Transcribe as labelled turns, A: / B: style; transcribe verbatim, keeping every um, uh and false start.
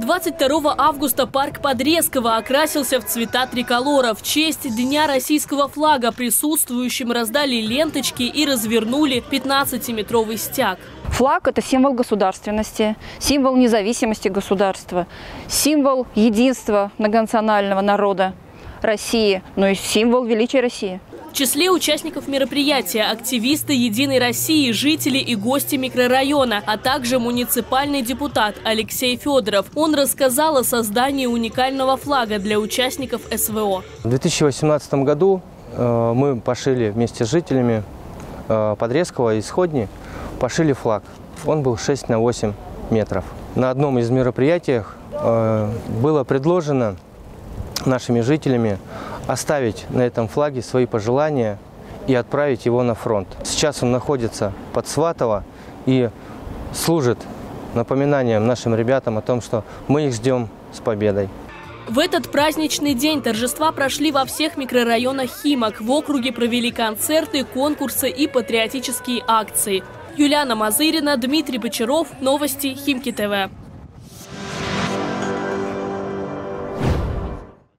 A: двадцать второго августа парк Подрезково окрасился в цвета триколора. В честь Дня российского флага присутствующим раздали ленточки и развернули пятнадцатиметровый стяг.
B: Флаг – это символ государственности, символ независимости государства, символ единства многонационального народа России, но и символ величия России.
A: В числе участников мероприятия активисты «Единой России», жители и гости микрорайона, а также муниципальный депутат Алексей Федоров. Он рассказал о создании уникального флага для участников эс вэ о.
C: В две тысячи восемнадцатом году э, мы пошили вместе с жителями э, Подрезково и Сходни, пошили флаг. Он был шесть на восемь метров. На одном из мероприятий э, было предложено нашими жителями оставить на этом флаге свои пожелания и отправить его на фронт. Сейчас он находится под Сватово и служит напоминанием нашим ребятам о том, что мы их ждем с победой.
A: В этот праздничный день торжества прошли во всех микрорайонах Химок. В округе провели концерты, конкурсы и патриотические акции. Юлиана Мазырина, Дмитрий Бочаров. Новости Химки ТВ.